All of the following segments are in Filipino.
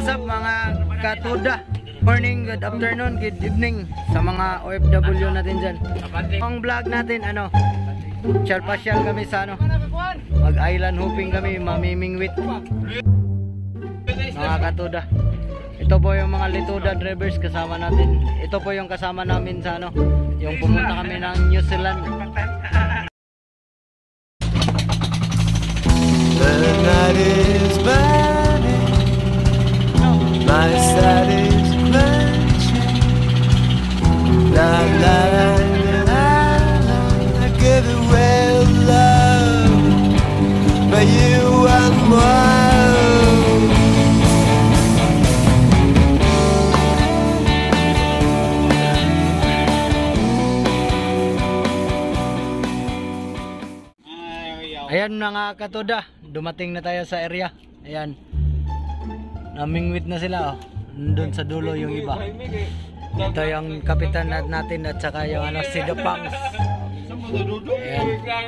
up mga katuda? Morning, good afternoon, good evening sa mga OFW natin dyan. Ang vlog natin, ano, pasyal kami sa ano, mag-island hopping kami, mamimingwit mga katuda. Ito po yung mga Lituda drivers kasama natin. Ito po yung kasama namin sa ano, yung pumunta kami ng New Zealand. The night is burning, my side is clenching. La la la la la, I give away love, but you want more. Ayan mga katuda, dumating na tayo sa area. Ayan, namingwit na sila, oh. Nandun sa dulo yung iba. Ito yung kapitan natin at saka yung ano, si The Pangs. Ayan.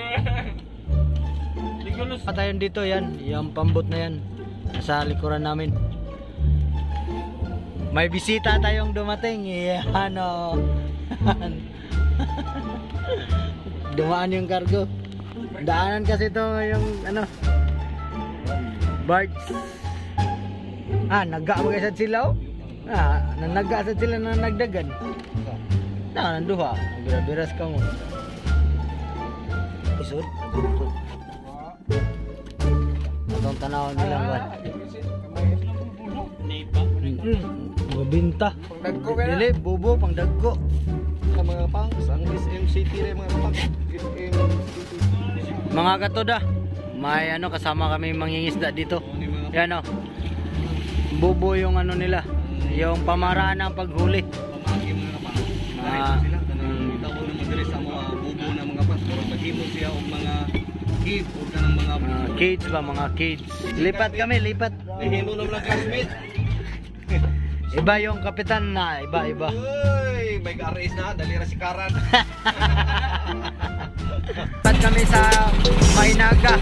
Patayon dito yan, yung pambot na yan, nasa likuran namin. May bisita tayong dumating. Ayan, oh. Dumaan yung kargo. Daanan kasi ito yung ano, barge. Nagga mag-isad sila, oh. Nanagga sila na nagdagan. Nanduha, nagbiras ka mo. Isod. Atong tanaw nilang ba? Mabinta. Dili, bubo, pang dagko. Sa mga pangs, ang SMCT rin mga pangs. Mga katuda, may ano, kasama kami mangingisda dito. Yan, oh. Bubo yung ano nila, yung pamaraan ng paghuli. Pamagi mga pangs. Sila kanang tao na madiri sa mga bubo na mga pangs. Pero maghimo siya o mga cave o kanang mga cage ba, mga cage. Lipat kami, lipat. himo na mga classmate. Iba yung kapitan na, iba. Uy, may ka-race na, dalira si Karan. Lipat kami sa Mainaga.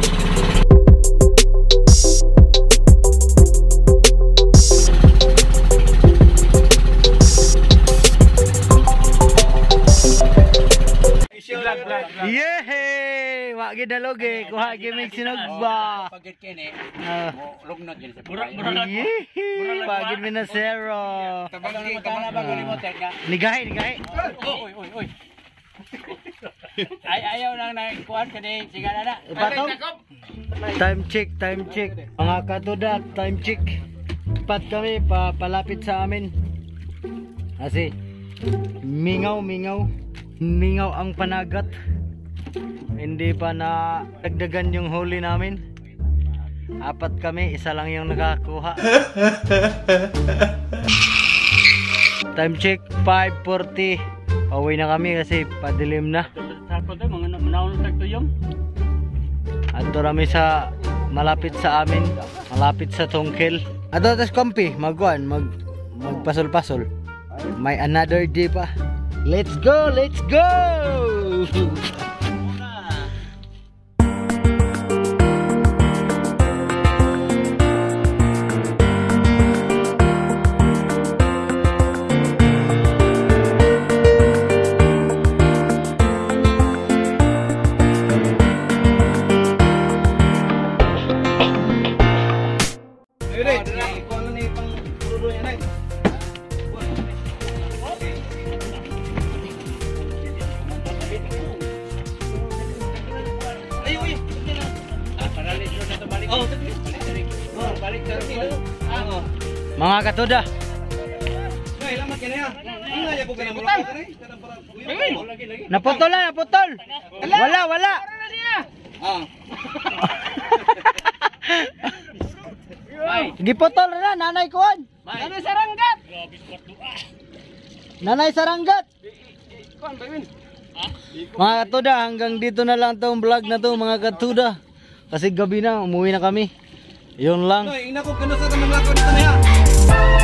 Yehey! Wa gid naloge, kuha gimig sinugba. Pagit kini, log na gid sa Yehey! Pagid mi na zero. Tabang magkana ba guli mo teka? Nigahi. Oy. Ayaw nang kuan kani sigala na. Ipato? Time check. Mga katuda, time check. Pat kami palapit sa amin. Kasi mingaw ang panagat. Hindi pa na dagdagan yung huli namin. 4 kami, isa lang yung nakakuha. Time check 5:40. Pauwi na kami kasi padilim na. Tapos mga manawon tag tuyom. Adto kami sa malapit sa amin, malapit sa Tongkel. Ato tas kompi, magpasol-pasol. May another day pa. Let's go! Mga katuda, naputol. Wala. Giputol na nanay kuan. Nanay saranggat. Mga katuda, hanggang dito na lang tong vlog na to mga katuda. Kasi gabi na, umuwi na kami. Yun lang. Ina ko kano sa mga lako dito na ya.